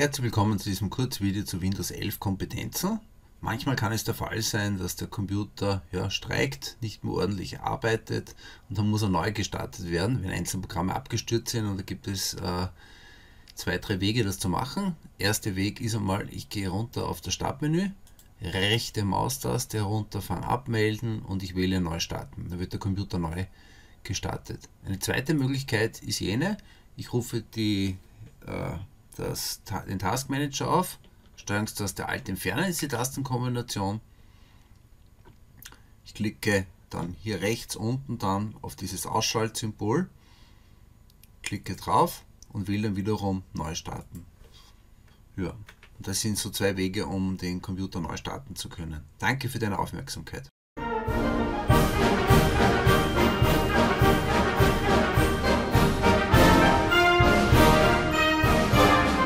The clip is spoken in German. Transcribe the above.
Herzlich willkommen zu diesem Kurzvideo zu Windows 11 Kompetenzen. Manchmal kann es der Fall sein, dass der Computer streikt, nicht mehr ordentlich arbeitet und dann muss er neu gestartet werden, wenn einzelne Programme abgestürzt sind, und da gibt es zwei, drei Wege, das zu machen. Erster Weg ist einmal, ich gehe runter auf das Startmenü, rechte Maustaste herunterfahren, abmelden und ich wähle neu starten. Dann wird der Computer neu gestartet. Eine zweite Möglichkeit ist jene, ich rufe den Taskmanager auf, Steuerungstaste Alt entfernen ist die Tastenkombination. Ich klicke dann hier rechts unten dann auf dieses Ausschaltsymbol, klicke drauf und wähle dann wiederum neu starten. Ja, das sind so zwei Wege, um den Computer neu starten zu können. Danke für deine Aufmerksamkeit.